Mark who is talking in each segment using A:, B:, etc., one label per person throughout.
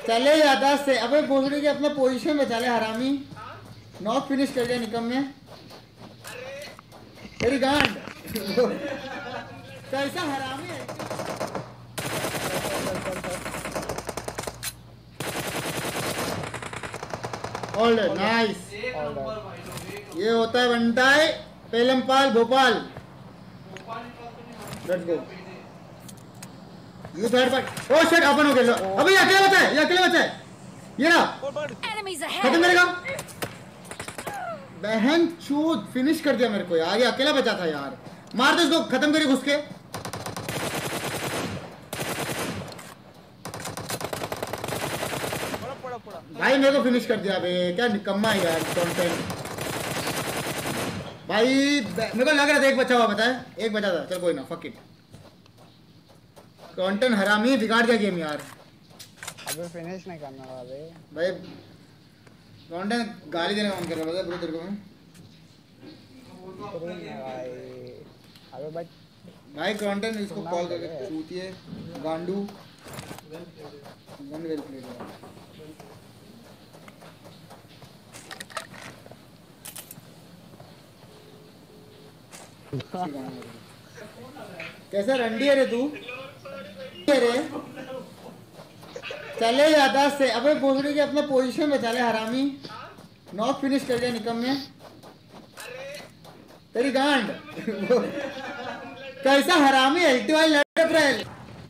A: चले जाता से अबे बोलने के अपना पोजीशन बचा ले हरामी। नॉक फिनिश कर दिया निकम में तेरी गांड। कैसा हरामी है। All nice. ये होता है बंटाई पेलमपाल Bhopal. Let's go. You third part. Oh shit open हो गया। अबे ये अकेले बचा है, ये अकेले बचा है। ये ना खत्म करेगा। बहन चूत फिनिश कर दिया मेरे को यार। ये अकेला बचा था यार। मार दो इसको, खत्म करिए घुस के। भाई मेरे को फिनिश कर दिया बे। क्या निकम्मा है यार कंटेंट। भाई मेरे को लग रहा था एक बचा हुआ, बताए एक बचा था। चल कोई ना, फक इट। कंटेंट हरामी बिगाड़ दिया गेम यार।
B: अबे फिनिश नहीं करना भाई।
A: भाई कंटेंट गाली देने का मन कर रहा है ब्रो तेरे को मैं।
B: अबे बट
A: भाई कंटेंट इसको कॉल करके चूतिए गांडू। One well played. कैसा रंडी है रे तू। रे चले जाता से अबे बोलने के अपना पोजीशन बचा ले हरामी। नॉक फिनिश कर दिया निकम में तेरी गांड। कैसा हरामी है। एल्टी वाली लड़क रहा है।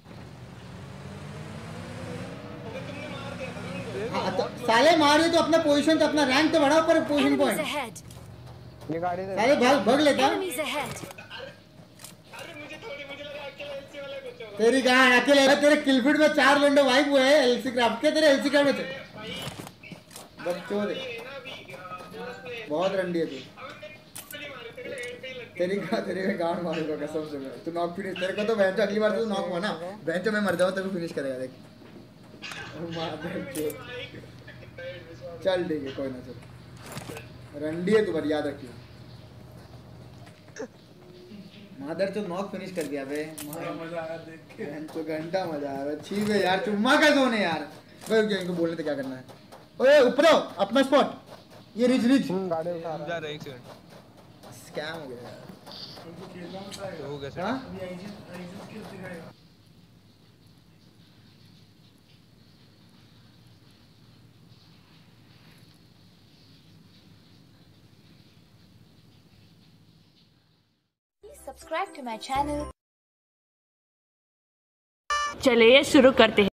A: तो साले मारिए तो अपना पोजीशन तो अपना रैंक तो बढ़ाओ पर पोजीशन पॉइंट।
B: ये गाड़ी से
A: साले भाग लेता। तेरी गांड अकेले। तेरे किलफिट में 4 लोंडे वाइप हुए हैं एलसी क्राफ्ट के। तेरे एलसी क्राफ्ट में थे बच्चों दे। बहुत रंडी है तू। तेरी गांड मारूंगा कसम से मैं। तू नॉक फिनिश तेरे को तो बेंच अगली बार तू नॉक हुआ ना बेंच में मर जाओ तेरे को फिनिश करेगा देख। चल ठीक है कोई ना। चल रंडी है तू पर याद रखियो। मादर तो नॉक फिनिश कर दिया बे। मजा आया देख के। तो घंटा मजा आया। ठीक है यार चुम्मा का जोन है यार। भाई इनको बोलने तो क्या करना है। ओए ऊपर आओ अपना स्पॉट। ये रिच
B: गाड़ी उठा रहा है।
C: एक सेकंड
A: स्कैम हो गया यार।
C: हो गया
A: हां
D: सब्सक्राइब टू माय चैनल। चलिए शुरू करते हैं।